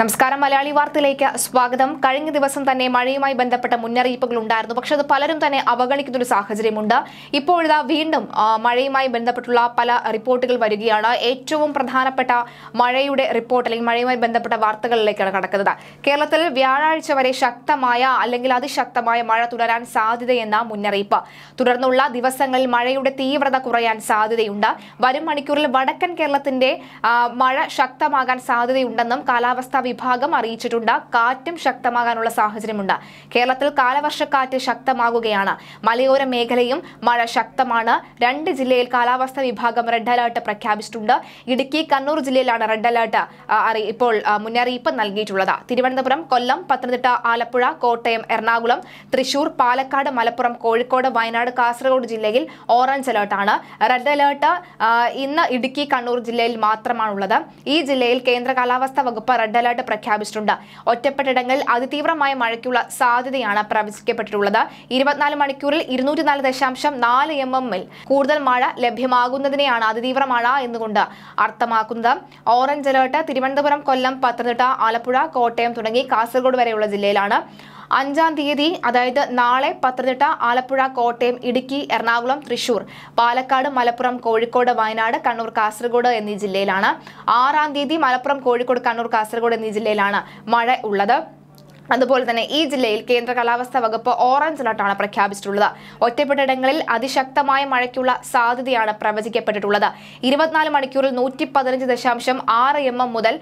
നമസ്കാരം മലയാളി വാർത്തയിലേക്ക് സ്വാഗതം. കഴിഞ്ഞ ദിവസം തന്നെ മഴയുമായി ബന്ധപ്പെട്ട മുന്നറിയിപ്പുകൾ ഉണ്ടായിരുന്നു. പക്ഷേ അത് പലരും തന്നെ അവഗണിക്കുന്ന ഒരു സാഹചര്യമുണ്ട്. ഇപ്പോഴിതാ വീണ്ടും മഴയുമായി ബന്ധപ്പെട്ടുള്ള പല റിപ്പോർട്ടുകൾ വരികയാണ്. ഏറ്റവും പ്രധാനപ്പെട്ട മഴയുടെ റിപ്പോർട്ട് അല്ലെങ്കിൽ മഴയുമായി ബന്ധപ്പെട്ട വാർത്തകളിലേക്കാണ് കടക്കുന്നത്. കേരളത്തിൽ വ്യാഴാഴ്ച വരെ ശക്തമായ അല്ലെങ്കിൽ അതിശക്തമായ മഴ തുടരാൻ സാധ്യതയെന്ന മുന്നറിയിപ്പ്. തുടർന്നുള്ള ദിവസങ്ങളിൽ മഴയുടെ തീവ്രത കുറയാൻ സാധ്യതയുണ്ട്. വരും മണിക്കൂറിൽ വടക്കൻ കേരളത്തിന്റെ മഴ ശക്തമാകാൻ സാധ്യതയുണ്ടെന്നും കാലാവസ്ഥാ വിഭാഗം അറിയിച്ചിട്ടുണ്ട്. കാറ്റും ശക്തമാകാനുള്ള സാഹചര്യമുണ്ട്. കേരളത്തിൽ കാലവർഷക്കാറ്റ് ശക്തമാകുകയാണ്. മലയോര മേഖലയും മഴ ശക്തമാണ്. 2 ജില്ലയിൽ കാലാവസ്ഥാ വിഭാഗം റെഡ് അലർട്ട് പ്രഖ്യാപിച്ചിട്ടുണ്ട്. ഇടുക്കി, കണ്ണൂർ ജില്ലയിലാണ് റെഡ് അലർട്ട് ഇപ്പോൾ മുന്നറിയിപ്പ് നൽകിയിട്ടുള്ളത്. തിരുവനന്തപുരം, കൊല്ലം, പത്തനംതിട്ട, ആലപ്പുഴ, കോട്ടയം, എറണാകുളം, തൃശൂർ, പാലക്കാട്, മലപ്പുറം, കോഴിക്കോട്, വയനാട്, കാസർഗോഡ് ജില്ലയിൽ ഓറഞ്ച് അലർട്ടാണ്. റെഡ് അലർട്ട് ഇന്ന് ഇടുക്കി, കണ്ണൂർ ജില്ലയിൽ മാത്രമാണുള്ളത്. ഈ ജില്ലയിൽ കേന്ദ്ര കാലാവസ്ഥാ വകുപ്പ് റെഡ് അലർട്ട് പ്രഖ്യാപിച്ചിട്ടുണ്ട്. ഒറ്റപ്പെട്ടയിടങ്ങളിൽ അതിതീവ്രമായ മഴയ്ക്കുള്ള സാധ്യതയാണ് പ്രവചിക്കപ്പെട്ടിട്ടുള്ളത്. 24 മണിക്കൂറിൽ 204.4 mm കൂടുതൽ മഴ ലഭ്യമാകുന്നതിനെയാണ് അതിതീവ്ര മഴ എന്നുകൊണ്ട് അർത്ഥമാക്കുന്നത്. ഓറഞ്ച് അലർട്ട് തിരുവനന്തപുരം, കൊല്ലം, പത്തനംതിട്ട, ആലപ്പുഴ, കോട്ടയം തുടങ്ങി കാസർഗോഡ് വരെയുള്ള ജില്ലയിലാണ്. 5-ാം തീയതി അതായത് നാളെ പത്തനംതിട്ട, ആലപ്പുഴ, കോട്ടയം, ഇടുക്കി, എറണാകുളം, തൃശൂർ, പാലക്കാട്, മലപ്പുറം, കോഴിക്കോട്, വയനാട്, കണ്ണൂർ, കാസർഗോഡ് എന്നീ ജില്ലയിലാണ്. 6-ാം തീയതി മലപ്പുറം, കോഴിക്കോട്, കണ്ണൂർ, കാസർഗോഡ് എന്നീ ജില്ലയിലാണ് മഴ ഉള്ളത്. അതുപോലെ തന്നെ ഈ ജില്ലയിൽ കേന്ദ്ര കാലാവസ്ഥാ വകുപ്പ് ഓറഞ്ച് അലർട്ടാണ് പ്രഖ്യാപിച്ചിട്ടുള്ളത്. ഒറ്റപ്പെട്ടയിടങ്ങളിൽ അതിശക്തമായ മഴയ്ക്കുള്ള സാധ്യതയാണ് പ്രവചിക്കപ്പെട്ടിട്ടുള്ളത്. 24 മണിക്കൂറിൽ 115.6 mm മുതൽ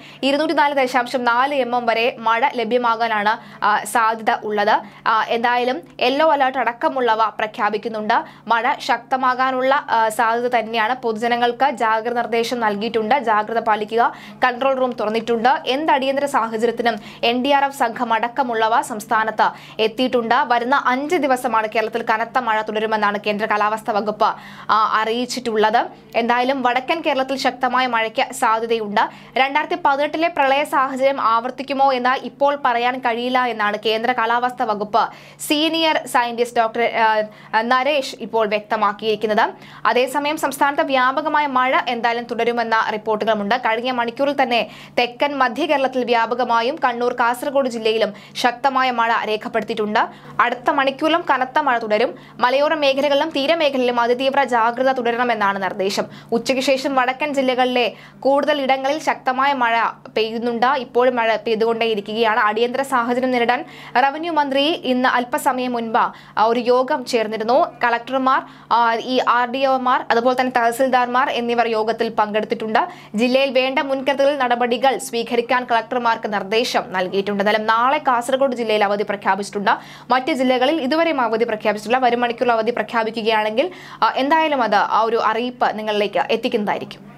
204.4 mm വരെ മഴ ലഭ്യമാകാനാണ് സാധ്യത ഉള്ളത്. എന്തായാലും യെല്ലോ അലർട്ട് അടക്കമുള്ളവ പ്രഖ്യാപിക്കുന്നുണ്ട്. മഴ ശക്തമാകാനുള്ള സാധ്യത തന്നെയാണ്. പൊതുജനങ്ങൾക്ക് ജാഗ്രത നിർദ്ദേശം നൽകിയിട്ടുണ്ട്. ജാഗ്രത പാലിക്കുക. കൺട്രോൾ റൂം തുറന്നിട്ടുണ്ട്. എന്ത് അടിയന്തര സാഹചര്യത്തിനും NDRF സംഘം അടക്കമുള്ളവ സംസ്ഥാനത്ത് എത്തിയിട്ടുണ്ട്. വരുന്ന 5 ദിവസമാണ് കേരളത്തിൽ കനത്ത മഴ തുടരുമെന്നാണ് കേന്ദ്ര കാലാവസ്ഥാ വകുപ്പ് അറിയിച്ചിട്ടുള്ളത്. എന്തായാലും വടക്കൻ കേരളത്തിൽ ശക്തമായ മഴയ്ക്ക് സാധ്യതയുണ്ട്. 2018 പ്രളയ സാഹചര്യം ആവർത്തിക്കുമോ എന്ന് ഇപ്പോൾ പറയാൻ കഴിയില്ല എന്നാണ് കേന്ദ്ര കാലാവസ്ഥാ വകുപ്പ് സീനിയർ സയന്റിസ്റ്റ് ഡോക്ടർ നരേഷ് ഇപ്പോൾ വ്യക്തമാക്കിയിരിക്കുന്നത്. അതേസമയം സംസ്ഥാനത്ത് വ്യാപകമായ മഴ എന്തായാലും തുടരുമെന്ന റിപ്പോർട്ടുകളുമുണ്ട്. കഴിഞ്ഞ മണിക്കൂറിൽ തന്നെ തെക്കൻ മധ്യ കേരളത്തിൽ വ്യാപകമായും കണ്ണൂർ, കാസർഗോഡ് ജില്ലയിലും ശക്തമായ മഴ രേഖപ്പെടുത്തിയിട്ടുണ്ട്. അടുത്ത മണിക്കൂറിലും കനത്ത മഴ തുടരും. മലയോര മേഖലകളിലും തീരമേഖലയിലും അതിതീവ്ര ജാഗ്രത തുടരണമെന്നാണ് നിർദ്ദേശം. ഉച്ചയ്ക്ക് ശേഷം വടക്കൻ ജില്ലകളിലെ കൂടുതൽ ഇടങ്ങളിൽ ശക്തമായ മഴ പെയ്യുന്നുണ്ട്. ഇപ്പോഴും മഴ പെയ്തുകൊണ്ടേയിരിക്കുകയാണ്. അടിയന്തര സാഹചര്യം നേരിടാൻ റവന്യൂ മന്ത്രി ഇന്ന് അല്പസമയം മുൻപ് ഒരു യോഗം ചേർന്നിരുന്നു. കളക്ടർമാർ, ഈ RDOമാർ, അതുപോലെ തന്നെ തഹസിൽദാർമാർ എന്നിവർ യോഗത്തിൽ പങ്കെടുത്തിട്ടുണ്ട്. ജില്ലയിൽ വേണ്ട മുൻകരുതൽ നടപടികൾ സ്വീകരിക്കാൻ കളക്ടർമാർക്ക് നിർദ്ദേശം നൽകിയിട്ടുണ്ട്. എന്നാലും നാളെ കാസർഗോഡ് ജില്ലയിൽ അവധി പ്രഖ്യാപിച്ചിട്ടുണ്ട്. മറ്റ് ജില്ലകളിൽ ഇതുവരെയും അവധി പ്രഖ്യാപിച്ചിട്ടില്ല. വരും മണിക്കൂറിൽ അവധി പ്രഖ്യാപിക്കുകയാണെങ്കിൽ എന്തായാലും അത് ആ ഒരു അറിയിപ്പ് നിങ്ങളിലേക്ക് എത്തിക്കുന്നതായിരിക്കും.